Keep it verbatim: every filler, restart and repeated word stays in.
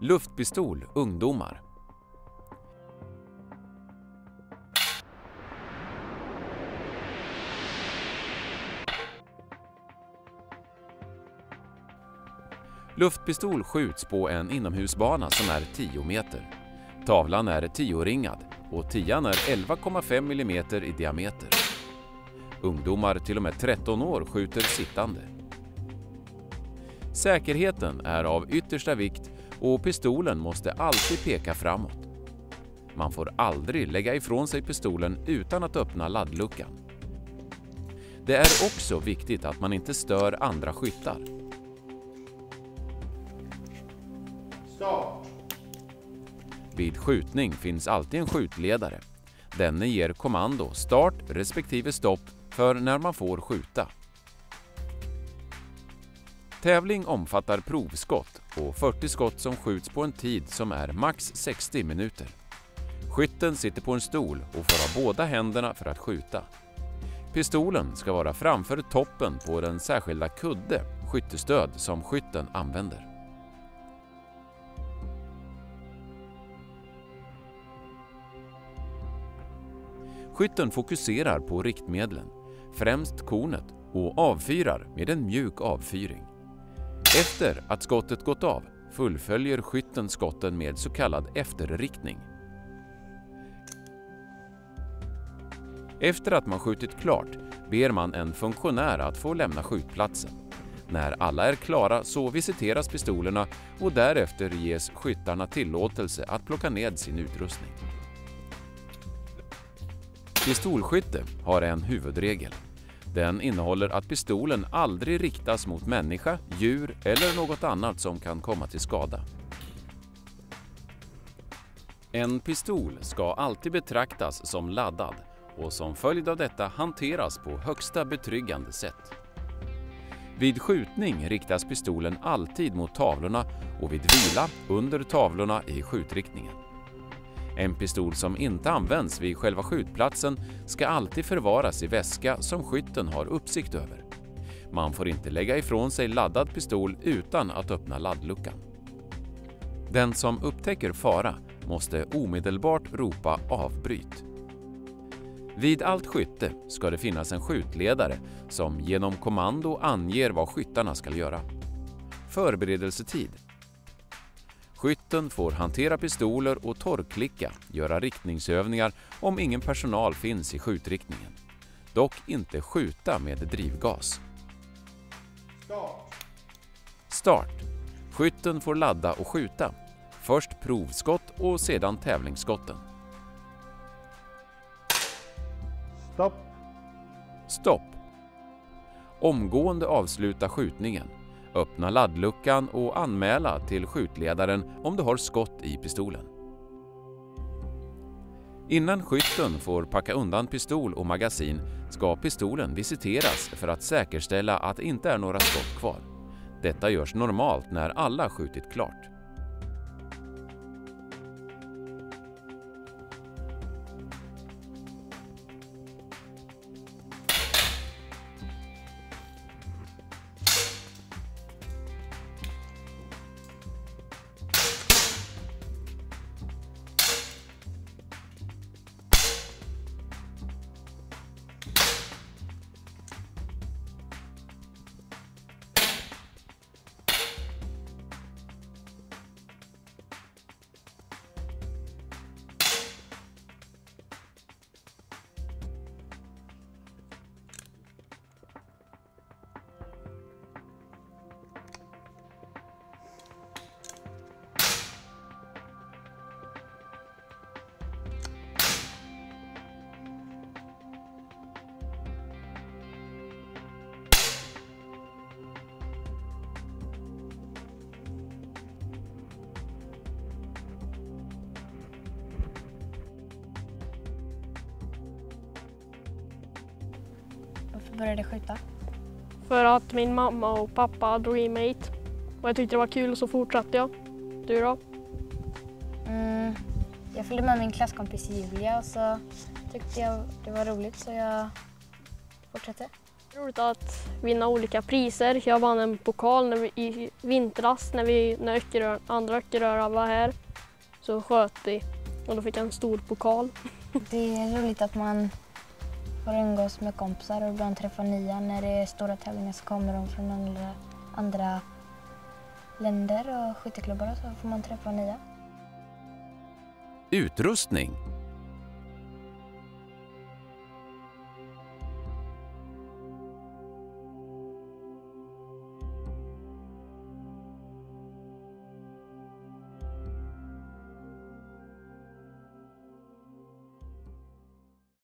Luftpistol ungdomar. Luftpistol skjuts på en inomhusbana som är tio meter. Tavlan är tio-ringad och tian är elva komma fem millimeter i diameter. Ungdomar till och med tretton år skjuter sittande. Säkerheten är av yttersta vikt och pistolen måste alltid peka framåt. Man får aldrig lägga ifrån sig pistolen utan att öppna laddluckan. Det är också viktigt att man inte stör andra skyttar. Start. Vid skjutning finns alltid en skjutledare. Denne ger kommando start respektive stopp för när man får skjuta. Tävling omfattar provskott och fyrtio skott som skjuts på en tid som är max sextio minuter. Skytten sitter på en stol och får ha båda händerna för att skjuta. Pistolen ska vara framför toppen på den särskilda kudde, skyttestöd, som skytten använder. Skytten fokuserar på riktmedlen, främst kornet, och avfyrar med en mjuk avfyring. Efter att skottet gått av fullföljer skytten skotten med så kallad efterriktning. Efter att man skjutit klart ber man en funktionär att få lämna skjutplatsen. När alla är klara så visiteras pistolerna och därefter ges skyttarna tillåtelse att plocka ned sin utrustning. Pistolskytte har en huvudregel. Den innehåller att pistolen aldrig riktas mot människa, djur eller något annat som kan komma till skada. En pistol ska alltid betraktas som laddad och som följd av detta hanteras på högsta betryggande sätt. Vid skjutning riktas pistolen alltid mot tavlorna och vid vila under tavlorna i skjutriktningen. En pistol som inte används vid själva skjutplatsen ska alltid förvaras i väska som skytten har uppsikt över. Man får inte lägga ifrån sig laddad pistol utan att öppna laddluckan. Den som upptäcker fara måste omedelbart ropa avbryt. Vid allt skytte ska det finnas en skjutledare som genom kommando anger vad skyttarna ska göra. Förberedelsetid. Skytten får hantera pistoler och torrklicka, göra riktningsövningar om ingen personal finns i skjutriktningen. Dock inte skjuta med drivgas. Start. Start. Skytten får ladda och skjuta. Först provskott och sedan tävlingsskotten. Stopp. Stopp. Omgående avsluta skjutningen. Öppna laddluckan och anmäla till skjutledaren om du har skott i pistolen. Innan skytten får packa undan pistol och magasin ska pistolen visiteras för att säkerställa att det inte är några skott kvar. Detta görs normalt när alla skjutit klart. Varför började du skjuta? För att min mamma och pappa drog in mig hit. Och jag tyckte det var kul och så fortsatte jag. Du då? Mm, jag följde med min klasskompis Julia och så tyckte jag det var roligt så jag fortsatte. Det är roligt att vinna olika priser. Jag vann en pokal när vi, i vintras när, vi, när öckerör, andra öckerörar var här. Så sköt vi och då fick jag en stor pokal. Det är roligt att man får umgås med kompisar och ibland träffa nya. När det är stora tävlingar så kommer de från andra, andra länder och skytteklubbar och så får man träffa nya. Utrustning.